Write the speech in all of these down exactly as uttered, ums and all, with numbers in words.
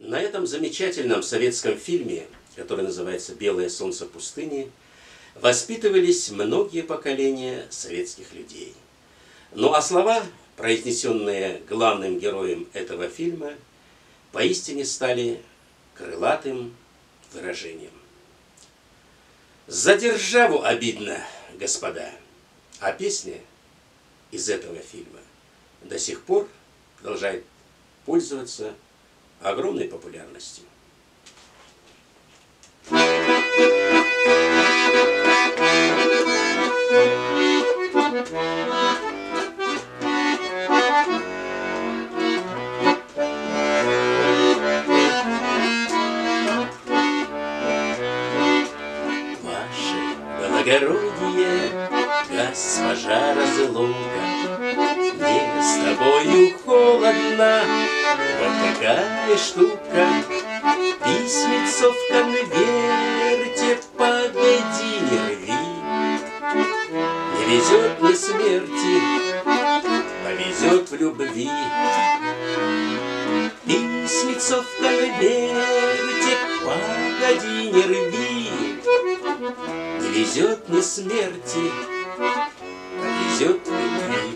На этом замечательном советском фильме, который называется «Белое солнце пустыни», воспитывались многие поколения советских людей. Ну а слова, произнесенные главным героем этого фильма, поистине стали крылатым выражением. За державу обидно, господа. А песня из этого фильма до сих пор продолжает пользоваться огромной популярностью. Ваше благородие, госпожа Разлука, мне с тобою холодно, вот какая штука. Письмецо в конверте, погоди, не рви. Не везет мне смерти, повезет в любви. Письмецо в конверте, погоди, не рви. Не везет мне смерти, повезет в любви.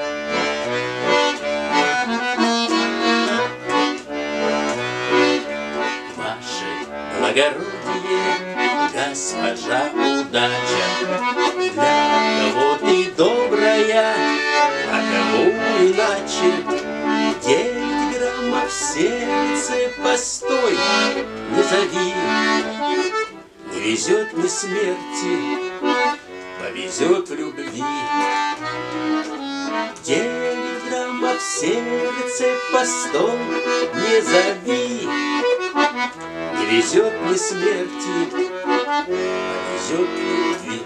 Благородие, госпожа удача, для кого ты добрая, а кому иначе. Девять граммов в сердце, постой, не зови. Не везет мне смерти, повезет в любви. Девять граммов в сердце, постой, не зови. Не везет мне смерти, повезет любви.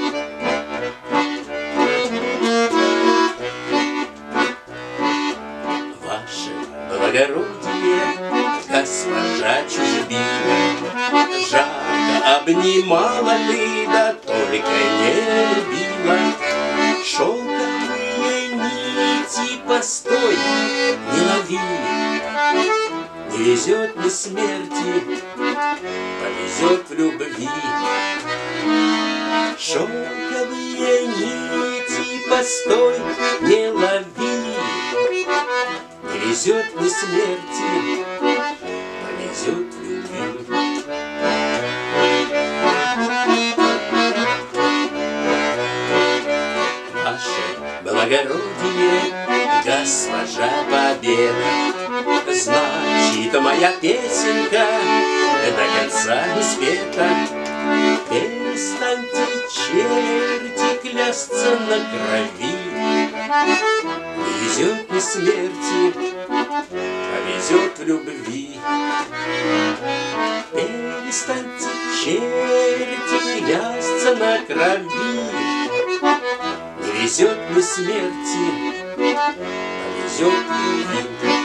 Ваше благородие, госпожа чужбина, жарко обнимала ты, да только не любила. Шелковые нити, постой, не лови. Не везет мне смерти, повезет в любви. Шелковые нити, постой, не лови. Не везет мне смерти, повезет в любви. Ваше благородие, госпожа Победа, значит, моя песенка до конца не спета. Перестаньте, черти, клясться на крови. Не везет мне смерти, повезет в любви. Перестаньте, черти, клясться на крови. Не везет мне смерти, повезет в любви.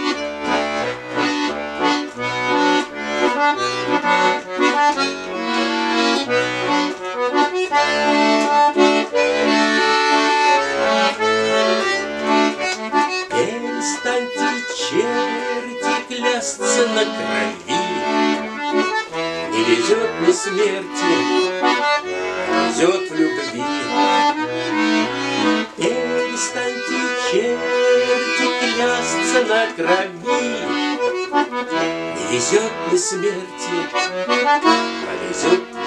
Перестаньте, черти, клясться на крови. Не везет мне смерти, везет в любви. Перестаньте, черти, клясться на крови. Не везет мне смерти, повезет